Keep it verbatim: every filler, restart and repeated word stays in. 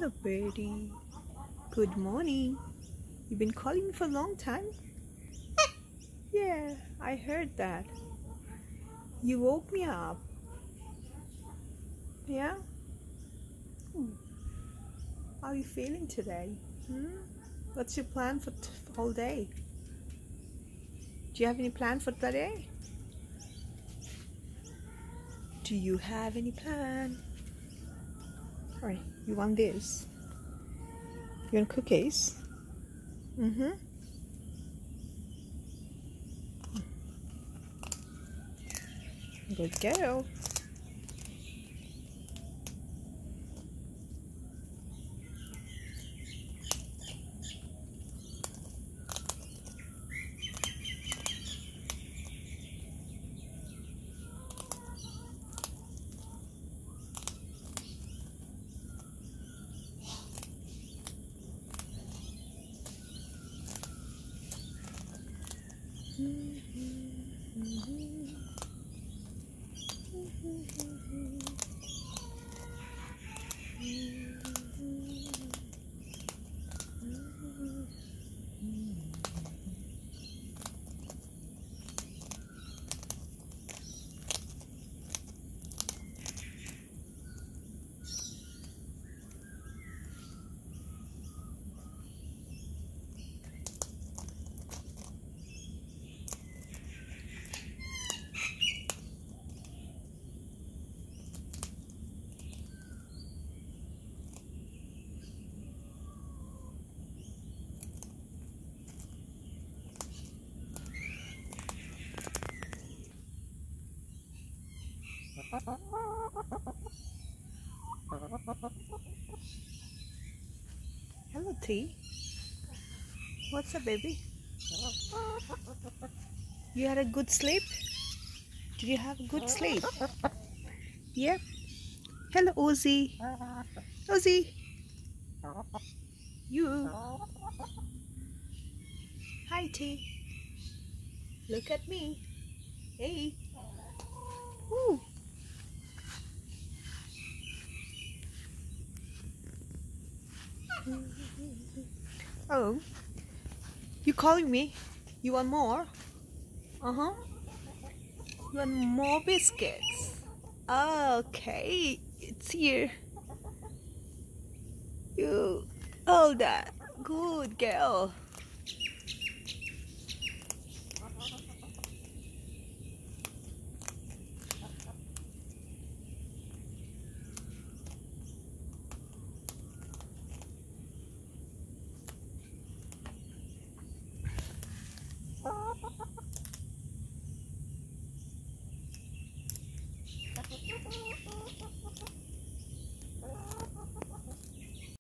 Hello, Birdie. Good morning. You've been calling me for a long time? Yeah, I heard that. You woke me up. Yeah? Hmm. How are you feeling today? Hmm? What's your plan for the whole day? Do you have any plan for today? Do you have any plan? Alright, you want this? You want cookies? Mm-hmm. Good girl. Hello, T. What's up, baby? You had a good sleep? Did you have a good sleep? Yep. Hello, Ozzy. Ozzy. You. Hi, T. Look at me. Hey. Woo. Oh, you calling me? You want more? Uh-huh. You want more biscuits? Okay, it's here. You hold that. Good girl.